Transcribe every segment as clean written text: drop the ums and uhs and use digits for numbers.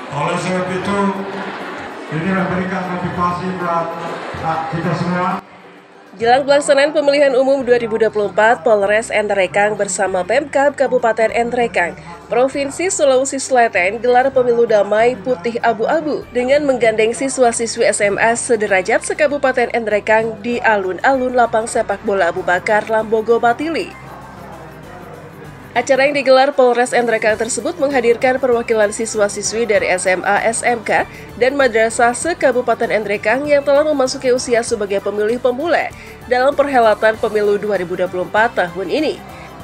Oleh sebab itu, ini memberikan motivasi buat kita semua. Jelang pelaksanaan pemilihan umum 2024, Polres Nrekang bersama Pemkab Kabupaten Nrekang, Provinsi Sulawesi Selatan gelar pemilu damai putih abu-abu dengan menggandeng siswa-siswi SMA sederajat se-Kabupaten Nrekang di alun-alun lapang sepak bola Abu Bakar Lambogo Batili. Acara yang digelar Polres Nrekang tersebut menghadirkan perwakilan siswa-siswi dari SMA, SMK, dan madrasah se-Kabupaten Nrekang yang telah memasuki usia sebagai pemilih pemula dalam perhelatan pemilu 2024 tahun ini.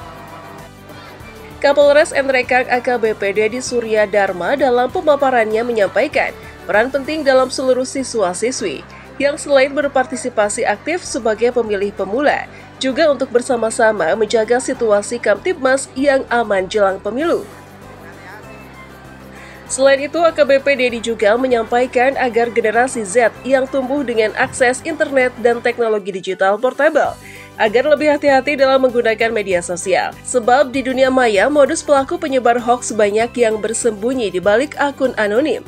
Kapolres Nrekang AKBP Dedi Surya Dharma dalam pemaparannya menyampaikan peran penting dalam seluruh siswa-siswi yang selain berpartisipasi aktif sebagai pemilih pemula, juga untuk bersama-sama menjaga situasi Kamtibmas yang aman jelang pemilu. Selain itu, AKBP Dedi juga menyampaikan agar generasi Z yang tumbuh dengan akses internet dan teknologi digital portable, agar lebih hati-hati dalam menggunakan media sosial. Sebab di dunia maya, modus pelaku penyebar hoaks banyak yang bersembunyi di balik akun anonim.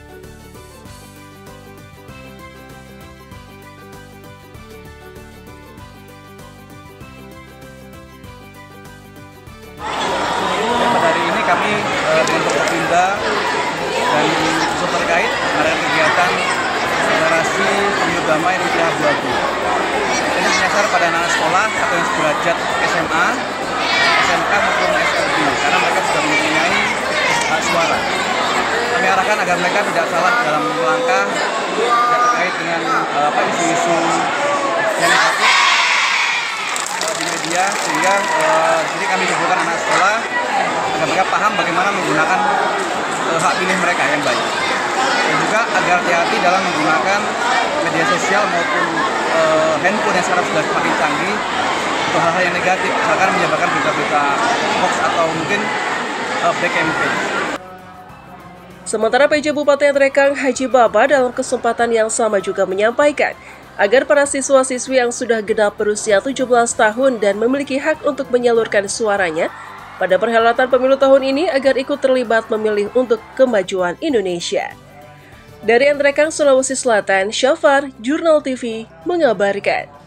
Kami dengan Forkopimda dan unsur terkait ada kegiatan akselerasi pemilu damai putih abu-abu. Ini menyasar pada anak sekolah atau yang sederajat SMA, SMK maupun SLB karena mereka sudah mempunyai hak suara. Kami arahkan agar mereka tidak salah dalam langkah terkait dengan isu-isu yang negatif di media, sehingga jadi kami kumpulkan anak sekolah agar mereka paham bagaimana menggunakan hak pilih mereka yang baik, dan juga agar hati-hati dalam menggunakan media sosial maupun handphone yang sekarang sudah semakin canggih untuk hal-hal yang negatif, misalkan menyebarkan berita-berita hoax atau mungkin black campaign. Sementara PJ Bupati Nrekang Haji Baba dalam kesempatan yang sama juga menyampaikan agar para siswa-siswi yang sudah genap berusia 17 tahun dan memiliki hak untuk menyalurkan suaranya pada perhelatan pemilu tahun ini agar ikut terlibat memilih untuk kemajuan Indonesia. Dari Nrekang, Sulawesi Selatan, Syafar, Jurnal TV, mengabarkan.